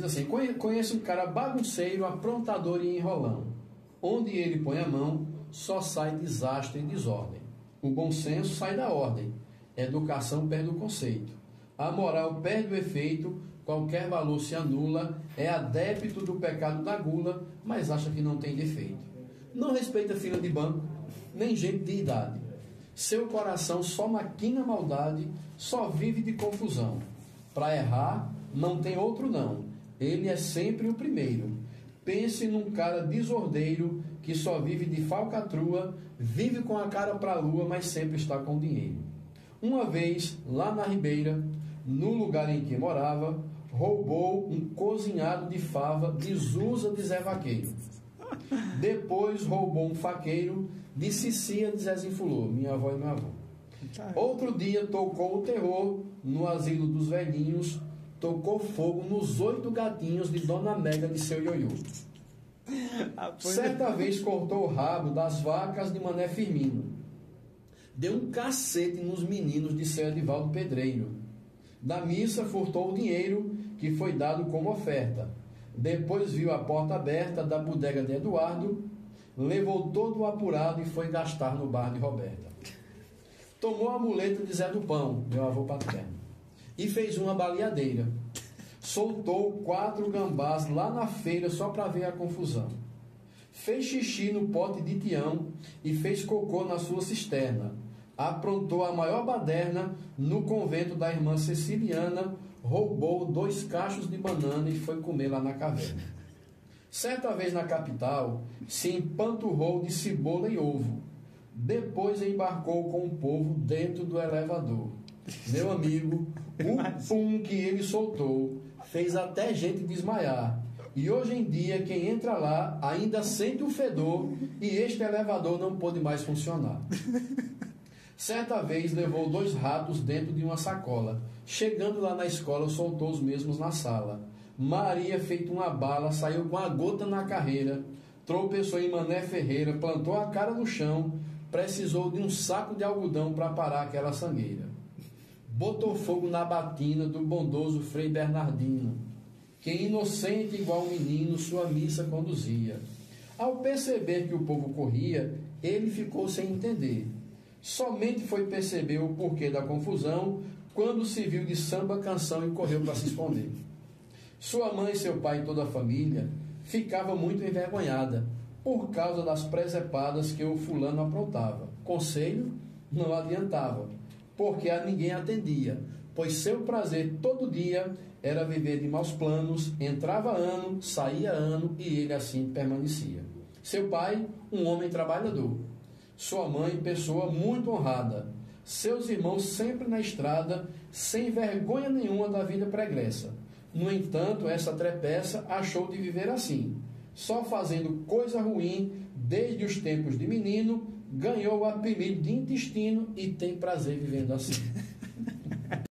diz assim: conheço um cara bagunceiro, aprontador e enrolão. Onde ele põe a mão, só sai desastre e desordem. O bom senso sai da ordem. Educação perde o conceito. A moral perde o efeito. Qualquer valor se anula. É adepto do pecado da gula, mas acha que não tem defeito. Não respeita fila de banco, nem gente de idade. Seu coração só maquina maldade, só vive de confusão. Para errar, não tem outro não. Ele é sempre o primeiro. Pense num cara desordeiro que só vive de falcatrua, vive com a cara pra lua, mas sempre está com dinheiro. Uma vez, lá na Ribeira, no lugar em que morava, roubou um cozinhado de fava desusa de Zé Vaqueiro. Depois roubou um faqueiro de Cicia de Zezinho Fulô, minha avó e meu avô. Outro dia tocou o terror no asilo dos velhinhos, tocou fogo nos 8 gatinhos de Dona Mega de seu ioiô. Certa vez cortou o rabo das vacas de Mané Firmino. Deu um cacete nos meninos de seu Edivaldo Pedreiro. Da missa furtou o dinheiro que foi dado como oferta. Depois viu a porta aberta da bodega de Eduardo, levou todo o apurado e foi gastar no bar de Roberta. Tomou a muleta de Zé do Pão, meu avô paterno, e fez uma baleadeira. Soltou 4 gambás lá na feira só para ver a confusão. Fez xixi no pote de Tião e fez cocô na sua cisterna. Aprontou a maior baderna no convento da irmã Ceciliana, roubou 2 cachos de banana e foi comer lá na caverna. Certa vez na capital, se empanturrou de cebola e ovo. Depois embarcou com o povo dentro do elevador. Meu amigo, o pum que ele soltou fez até gente desmaiar. E hoje em dia, quem entra lá ainda sente o fedor e este elevador não pôde mais funcionar. Certa vez levou 2 ratos dentro de uma sacola. Chegando lá na escola, soltou os mesmos na sala. Maria, feito uma bala, saiu com a gota na carreira, tropeçou em Mané Ferreira, plantou a cara no chão, precisou de um saco de algodão para parar aquela sangueira. Botou fogo na batina do bondoso Frei Bernardino, que inocente igual menino sua missa conduzia. Ao perceber que o povo corria, ele ficou sem entender. Somente foi perceber o porquê da confusão quando se viu de samba canção e correu para se esconder. Sua mãe, seu pai e toda a família ficava muito envergonhada por causa das presepadas que o fulano aprontava. Conselho não adiantava, porque a ninguém atendia, pois seu prazer todo dia era viver de maus planos, entrava ano, saía ano e ele assim permanecia. Seu pai, um homem trabalhador. Sua mãe, pessoa muito honrada. Seus irmãos sempre na estrada, sem vergonha nenhuma da vida pregressa. No entanto, essa trepeça achou de viver assim, só fazendo coisa ruim desde os tempos de menino, ganhou o apelido de intestino e tem prazer vivendo assim.